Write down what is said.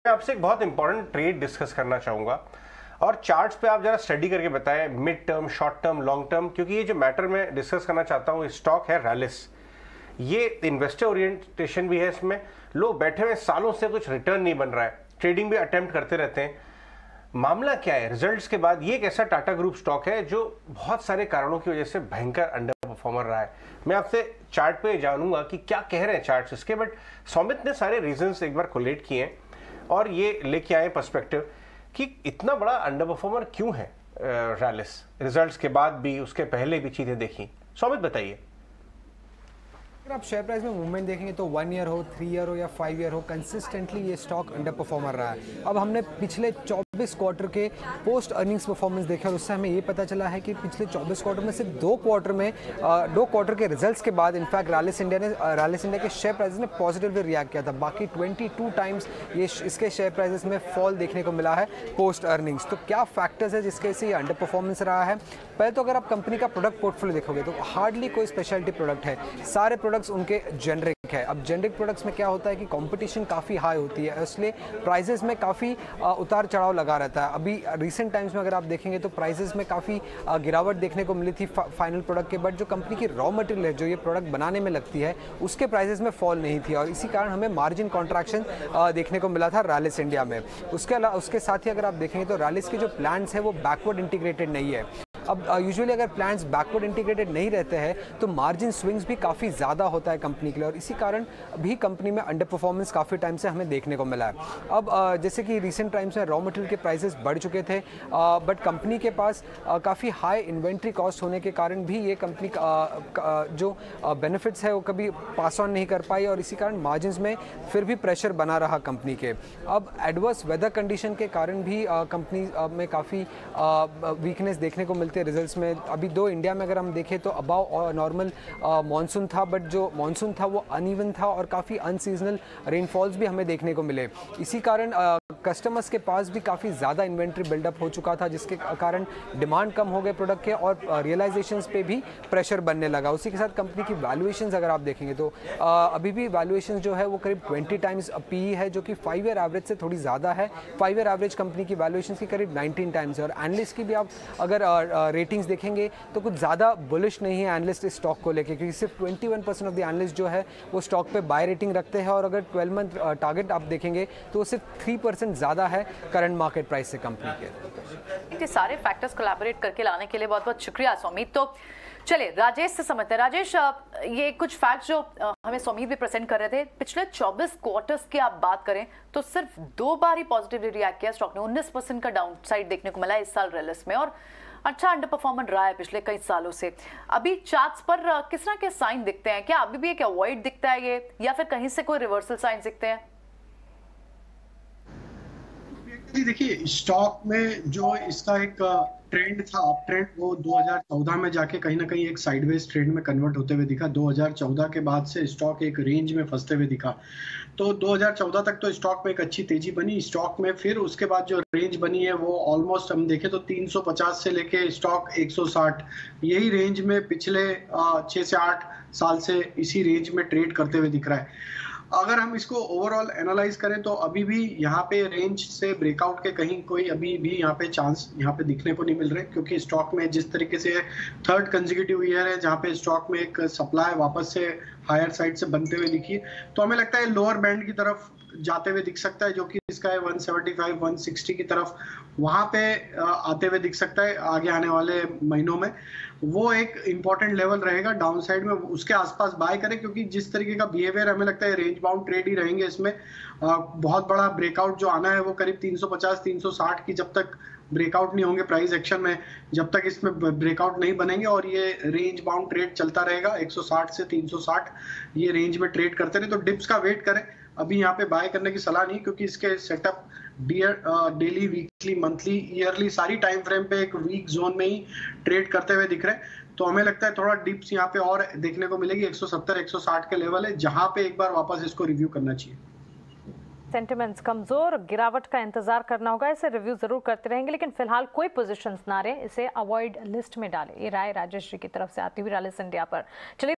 मैं आपसे एक बहुत इंपॉर्टेंट ट्रेड डिस्कस करना चाहूंगा और चार्ट्स पे आप जरा स्टडी करके बताएं mid term, short term, long term, क्योंकि ये जो मैटर मैं डिस्कस करना चाहता हूँ स्टॉक है रैलिस। ये इन्वेस्टर ओरिएंटेशन भी है, इसमें लोग बैठे हुए सालों से कुछ रिटर्न नहीं बन रहा है, ट्रेडिंग भी अटेम्प्ट करते रहते हैं। मामला क्या है? रिजल्ट्स के बाद ये एक ऐसा टाटा ग्रुप स्टॉक है जो बहुत सारे कारणों की वजह से भयंकर अंडर परफॉर्मर रहा है। मैं आपसे चार्ट पे जानूंगा कि क्या कह रहे हैं चार्ट्स इसके, बट सौमित ने सारे रीजंस एक बार कोलेट किए हैं और ये लेके आए पर्सपेक्टिव कि इतना बड़ा अंडर परफॉर्मर क्यों है रैलिस, रिजल्ट्स के बाद भी, उसके पहले भी चीजें देखी। सौमित बताइए। अगर आप शेयर प्राइस में मूवमेंट देखेंगे तो 1 ईयर हो, 3 ईयर हो या 5 ईयर हो, कंसिस्टेंटली ये स्टॉक अंडर परफॉर्मर रहा है। अब हमने पिछले 24 क्वार्टर के पोस्ट अर्निंग्स परफॉर्मेंस देखे और उससे हमें ये पता चला है कि पिछले 24 क्वार्टर में सिर्फ 2 क्वार्टर के रिजल्ट्स के बाद इनफैक्ट रैलिस इंडिया के शेयर प्राइसेस ने पॉजिटिवली रिएक्ट किया था। बाकी 22 टाइम्स ये इसके शेयर प्राइसेस में फॉल देखने को मिला है पोस्ट अर्निंग्स। तो क्या फैक्टर्स है जिसके से ये अंडर परफॉर्मेंस रहा है? पहले तो अगर आप कंपनी का प्रोडक्ट पोर्टफोलियो देखोगे तो हार्डली कोई स्पेशलिटी प्रोडक्ट है, सारे प्रोडक्ट्स उनके जेनरिक है। अब जेनरिक प्रोडक्ट्स में क्या होता है कि कंपटीशन काफ़ी हाई होती है, इसलिए प्राइसेस में काफ़ी उतार चढ़ाव लगा रहता है। अभी रिसेंट टाइम्स में अगर आप देखेंगे तो प्राइसेस में काफ़ी गिरावट देखने को मिली थी फाइनल प्रोडक्ट के, बट जो कंपनी की रॉ मटेरियल है जो ये प्रोडक्ट बनाने में लगती है उसके प्राइसेस में फॉल नहीं थी और इसी कारण हमें मार्जिन कॉन्ट्रैक्शन देखने को मिला था रैलिस इंडिया में। उसके साथ ही अगर आप देखेंगे तो रैलिस के जो प्लान्स है वो बैकवर्ड इंटीग्रेटेड नहीं है। अब यूजुअली अगर प्लान्स बैकवर्ड इंटीग्रेटेड नहीं रहते हैं तो मार्जिन स्विंग्स भी काफ़ी ज़्यादा होता है कंपनी के लिए और इसी कारण भी कंपनी में अंडर परफॉर्मेंस काफ़ी टाइम से हमें देखने को मिला है। अब जैसे कि रिसेंट टाइम्स में रॉ मटेरियल के प्राइसेस बढ़ चुके थे, बट कंपनी के पास काफ़ी हाई इन्वेंट्री कॉस्ट होने के कारण भी ये कंपनी जो बेनिफिट्स है वो कभी पास ऑन नहीं कर पाई और इसी कारण मार्जिन में फिर भी प्रेशर बना रहा कंपनी के। अब एडवर्स वेदर कंडीशन के कारण भी कंपनी में काफ़ी वीकनेस देखने को मिलती है रिजल्ट्स में। अभी दो इंडिया में अगर हम देखें तो अबाव नॉर्मल मॉनसून था, बट जो मॉनसून था वो अनइवन था और काफ़ी अनसीजनल रेनफॉल्स भी हमें देखने को मिले। इसी कारण कस्टमर्स के पास भी काफ़ी ज़्यादा इन्वेंट्री बिल्डअप हो चुका था जिसके कारण डिमांड कम हो गए प्रोडक्ट के और रियलाइजेशंस पे भी प्रेशर बनने लगा। उसी के साथ कंपनी की वैल्यूएशंस अगर आप देखेंगे तो अभी भी वैल्यूएशंस जो है वो करीब 20 टाइम्स पीई है, जो कि 5 ईयर एवरेज से थोड़ी ज़्यादा है। 5 ईयर एवरेज कंपनी की वैल्यूएशंस की करीब 19 टाइम्स है और एनालिस्ट की भी आप अगर रेटिंग्स देखेंगे तो कुछ ज़्यादा बुलिश नहीं है एनालिस्ट इस स्टॉक को लेके, क्योंकि सिर्फ 21% ऑफ द एनालिस्ट जो है वो स्टॉक पे बाय रेटिंग रखते हैं और अगर 12 मंथ टारगेट आप देखेंगे तो वो सिर्फ 3% ज़्यादा है करंट मार्केट प्राइस से कंपनी के। सारे फैक्टर्स कोलैबोरेट करके लाने के लिए बहुत बहुत शुक्रिया सौमित। तो चलिए राजेश से समझते हैं। राजेश, ये कुछ फैक्ट्स जो हमें सौमित भी प्रेजेंट कर रहे थे, पिछले 24 क्वार्टर्स की आप बात करें तो सिर्फ 2 बार ही पॉजिटिवली रिएक्ट किया स्टॉक ने। 19% का डाउन साइड देखने को मिला इस साल रैलिस में और अच्छा अंडर परफॉर्मेंस रहा है पिछले कई सालों से। अभी चार्ट्स पर किस तरह के साइन दिखते हैं? क्या अभी भी एक अवॉइड दिखता है ये, या फिर कहीं से कोई रिवर्सल साइन दिखते हैं? जी देखिए, स्टॉक में जो इसका एक ट्रेंड था, अप ट्रेंड, वो 2014 में जाके कहीं ना कहीं एक साइडवेज ट्रेंड में कन्वर्ट होते हुए दिखा। 2014 के बाद से स्टॉक एक रेंज में फंसते हुए दिखा। तो 2014 तक तो स्टॉक में एक अच्छी तेजी बनी स्टॉक में, फिर उसके बाद जो रेंज बनी है वो ऑलमोस्ट हम देखें तो 350 से लेके स्टॉक 160, यही रेंज में पिछले 6 से 8 साल से इसी रेंज में ट्रेड करते हुए दिख रहा है। अगर हम इसको ओवरऑल एनालाइज करें तो अभी भी यहाँ पे रेंज से ब्रेकआउट के कहीं कोई अभी भी यहाँ पे चांस यहाँ पे दिखने को नहीं मिल रहे, क्योंकि स्टॉक में जिस तरीके से 3rd कंसेक्यूटिव ईयर है जहाँ पे स्टॉक में एक सप्लाई वापस से हायर साइड से बनते हुए दिखी, तो हमें लगता है लोअर बैंड की तरफ जाते हुए दिख सकता है, जो कि इसका है 175 160 की तरफ, वहां पे आते हुए दिख सकता है आगे आने वाले महीनों में। वो एक इंपॉर्टेंट लेवल रहेगा डाउन साइड में, उसके आसपास बाय करें, क्योंकि जिस तरीके का बिहेवियर हमें लगता है रेंज बाउंड ट्रेड ही रहेंगे इसमें। बहुत बड़ा ब्रेकआउट जो आना है वो करीब 350 360 की जब तक ब्रेकआउट नहीं होंगे प्राइस एक्शन में, जब तक इसमें ब्रेकआउट नहीं बनेंगे और ये रेंज बाउंड ट्रेड चलता रहेगा 160 से 360 ये रेंज में ट्रेड करते रहे। तो डिप्स का वेट करें, अभी यहाँ पे बाय करने की सलाह नहीं, क्योंकि इसके setup daily, weekly, monthly, yearly सारी टाइम फ्रेम पे एक वीक जोन में ही ट्रेड करते हुए दिख रहे हैं। तो हमें लगता है थोड़ा डिप्स यहाँ पे और देखने को मिलेगी। 170 160 के लेवल है जहां पे एक बार वापस इसको रिव्यू करना चाहिए। सेंटिमेंट्स कमजोर, गिरावट का इंतजार करना होगा, इसे रिव्यू जरूर करते रहेंगे, लेकिन फिलहाल कोई पोजीशंस ना रहे, इसे अवॉइड लिस्ट में डालें। ये राय राजेश जी की तरफ से आती हुई रैलिस इंडिया पर। चलिए